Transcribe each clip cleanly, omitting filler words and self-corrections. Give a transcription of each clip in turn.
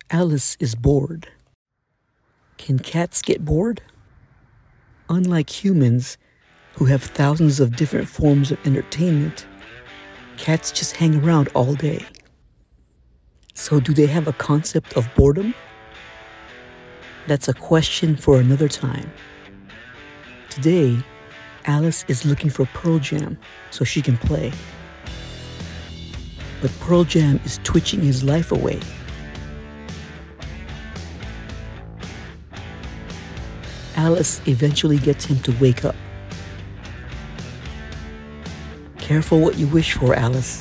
Alice is bored. Can cats get bored? Unlike humans, who have thousands of different forms of entertainment, cats just hang around all day. So do they have a concept of boredom? That's a question for another time. Today, Alice is looking for Pearl Jam so she can play. But Pearl Jam is twitching his life away. Alice eventually gets him to wake up. Careful what you wish for, Alice.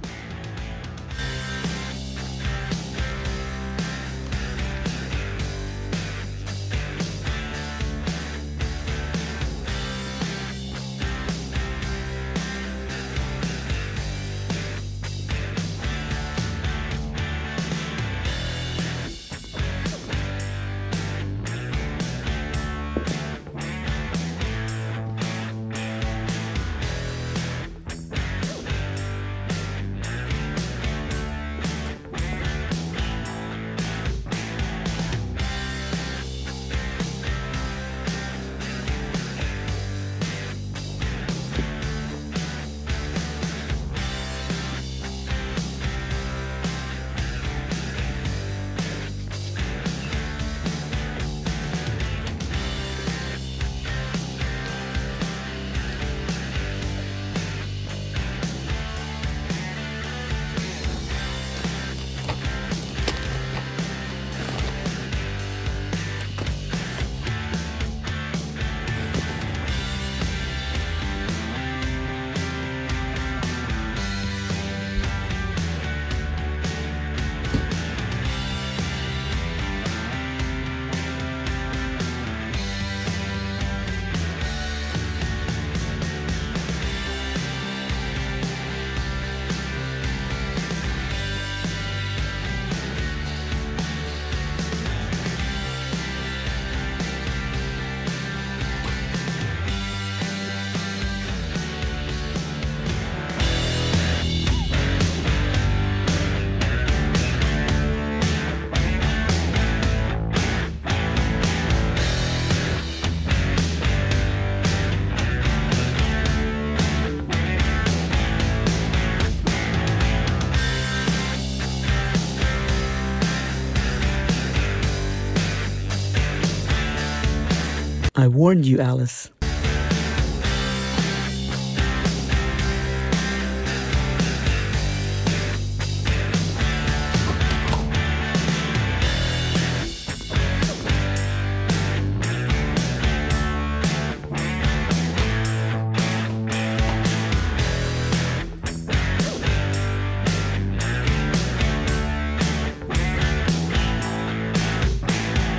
I warned you, Alice.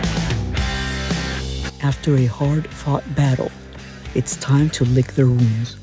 After a hard-fought battle, it's time to lick their wounds.